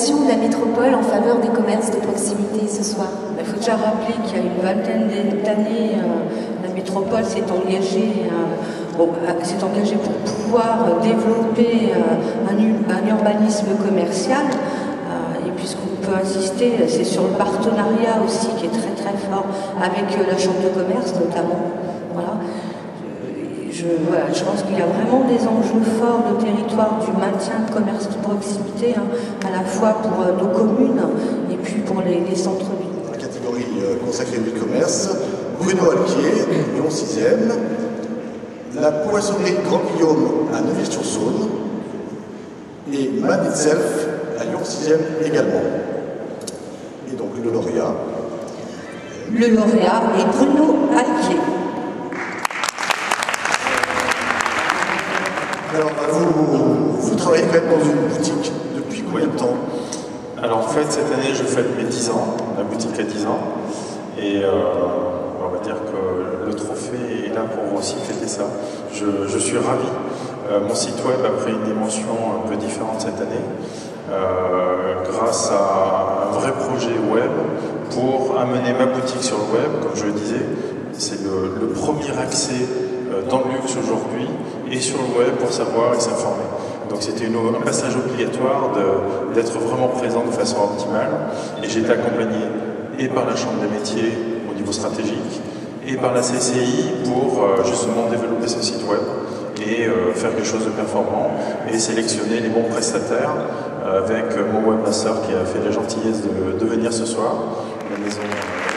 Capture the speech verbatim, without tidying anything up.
l'action de la métropole en faveur des commerces de proximité ce soir? Il faut déjà rappeler qu'il y a une vingtaine d'années, euh, la métropole s'est engagée, euh, bon, s'est engagée pour pouvoir développer euh, un, un urbanisme commercial. Euh, et puisqu'on peut insister, c'est sur le partenariat aussi qui est très très fort avec euh, la Chambre de commerce notamment. Voilà. Je, voilà, je pense qu'il y a vraiment des enjeux forts de territoire du maintien de commerce de proximité, hein, à la fois pour euh, nos communes et puis pour les, les centres-villes. La catégorie euh, consacrée au commerce, Bruno Alquier, Lyon sixième, la poissonnerie Grand Guillaume à Neuville-sur-Saône et Man Itself à Lyon sixième également. Et donc le lauréat. Le lauréat est Bruno Alquier. Alors, vous, vous travaillez quand même dans une boutique depuis combien de temps? Alors en fait, cette année, je fête mes dix ans, la boutique a dix ans, et euh, on va dire que le trophée est là pour aussi fêter ça. Je, je suis ravi. Euh, mon site web a pris une dimension un peu différente cette année, euh, grâce à un vrai projet web pour amener ma boutique sur le web, comme je le disais. C'est le, le premier accès dans le luxe aujourd'hui et sur le web pour savoir et s'informer. Donc c'était un passage obligatoire d'être vraiment présent de façon optimale, et j'ai été accompagné et par la Chambre des métiers au niveau stratégique et par la C C I pour euh, justement développer ce site web et euh, faire quelque chose de performant et sélectionner les bons prestataires euh, avec mon webmaster qui a fait la gentillesse de, de venir ce soir, la maison